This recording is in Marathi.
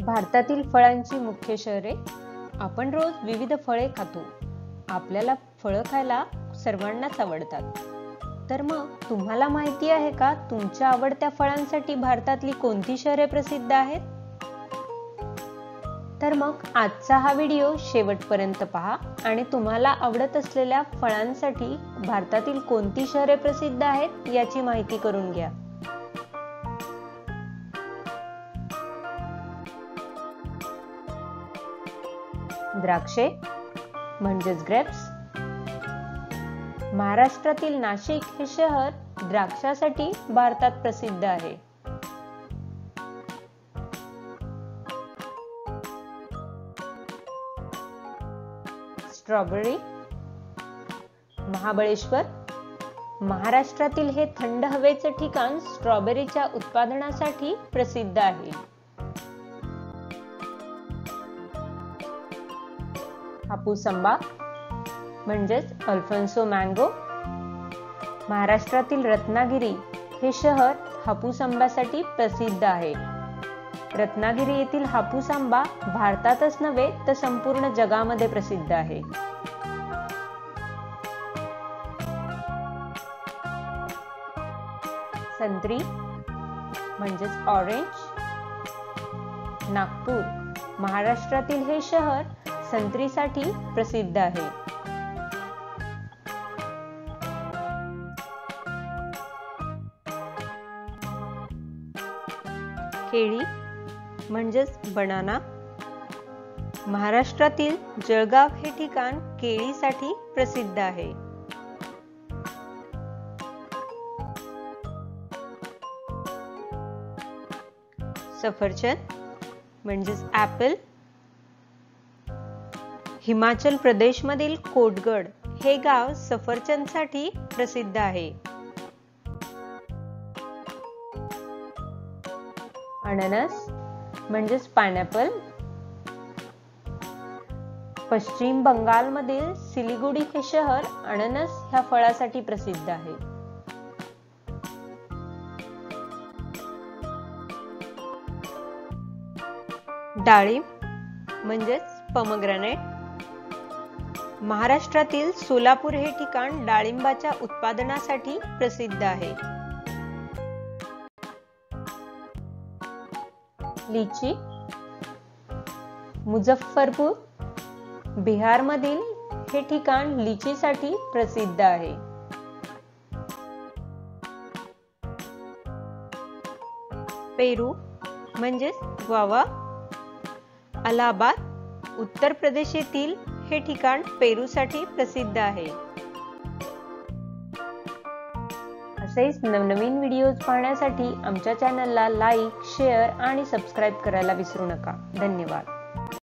भारतातील फळांची मुख्य शहरे. आपण रोज विविध फळे खातो. आपल्याला फळं खायला सर्वांनाच आवडतात. तर मग तुम्हाला माहिती आहे का तुमच्या आवडत्या फळांसाठी भारतातली कोणती शहरे प्रसिद्ध आहेत? तर मग आजचा हा व्हिडिओ शेवटपर्यंत पहा आणि तुम्हाला आवडत असलेल्या फळांसाठी भारतातील कोणती शहरे प्रसिद्ध आहेत याची माहिती करून घ्या. द्राक्षे म्हणजेच ग्रेप्स. महाराष्ट्रातील नाशिक हे शहर द्राक्षासाठी भारतात प्रसिद्ध आहे. स्ट्रॉबेरी. महाबळेश्वर. महाराष्ट्रातील हे थंड हवेचे ठिकाण स्ट्रॉबेरीच्या उत्पादनासाठी प्रसिद्ध आहे. हापूस आंबा म्हणजेच अल्फोन्सो मँगो. महाराष्ट्रातील रत्नागिरी हे शहर हापूस आंब्यासाठी प्रसिद्ध आहे. रत्नागिरी येथील हापूस आंबा भारतातच नव्हे तर संपूर्ण जगामध्ये प्रसिद्ध आहे. संत्री म्हणजेच ऑरेंज. नागपूर. महाराष्ट्रातील हे शहर संत्रीसाठी प्रसिद्ध आहे. केळी म्हणजेच बनाना. महाराष्ट्रातील जळगाव हे ठिकाण केळीसाठी प्रसिद्ध आहे. सफरचंद म्हणजेच ऍपल. हिमाचल प्रदेशमधील कोटगड हे गाव सफरचंदसाठी प्रसिद्ध आहे. अननस म्हणजेच पायनॅपल. पश्चिम बंगालमधील सिलिगुडी हे शहर अननस ह्या फळासाठी प्रसिद्ध आहे. डाळिंब म्हणजेच पोमोग्रॅनेट. महाराष्ट्रातील सोलापूर हे ठिकाण डाळिंबाच्या उत्पादनासाठी प्रसिद्ध आहे. लीची. मुझफ्फरपूर. बिहारमधील हे ठिकाण लीचीसाठी प्रसिद्ध आहे. पेरू म्हणजेच ग्वावा. अलाहाबाद उत्तर प्रदेश येथील हे ठिकाण पेरूसाठी प्रसिद्ध आहे. असेच नवनवीन व्हिडिओज पाहण्यासाठी आमच्या चॅनलला लाईक, शेअर आणि सबस्क्राईब करायला विसरू नका. धन्यवाद.